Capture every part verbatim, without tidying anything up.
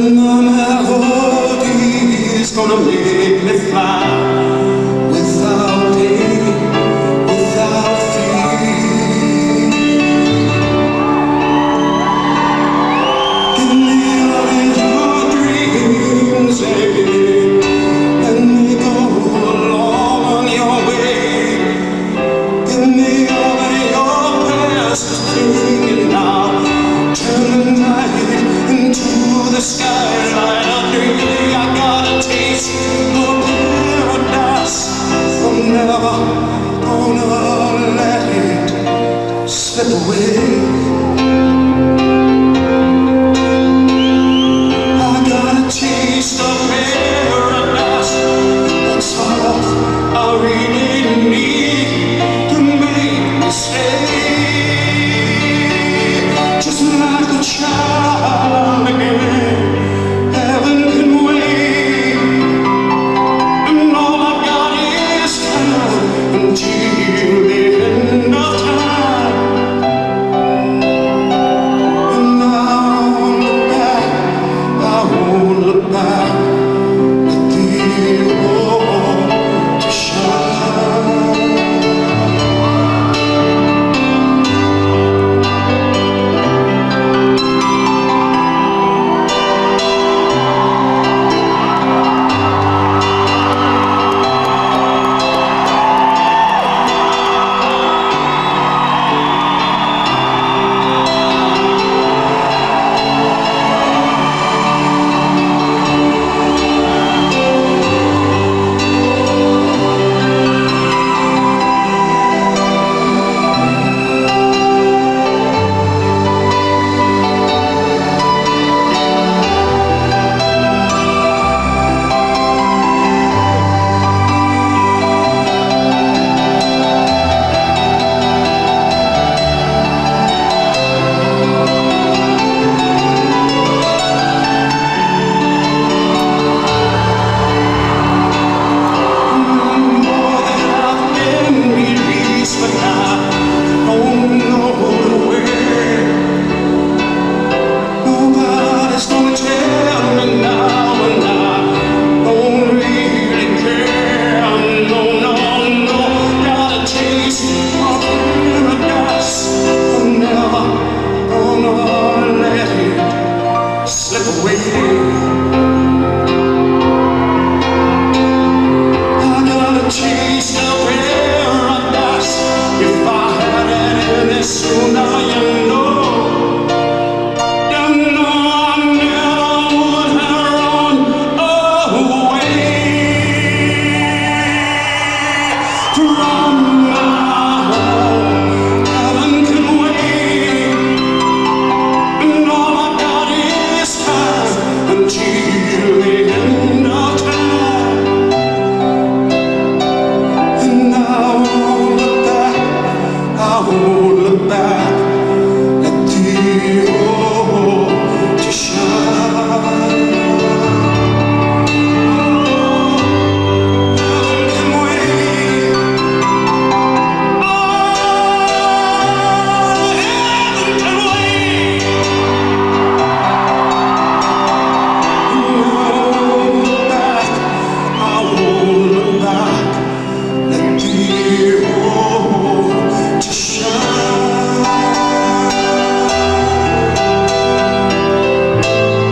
And the melody's gonna make me fly without pain, without fear. Give me all of your dreams, baby, let me go along on your way. Give me all of your past thinking now, turn the night into the skyline. Really, I got a taste of paradise. I'm never gonna let it slip away. I got a taste of paradise. That's all I really need to make me stay. Just like a child again, heaven can wait, and all I've got is time until the end of time. And I won't look back, I won't look back, let the hope to shine.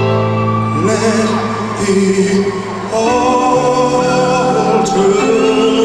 The altar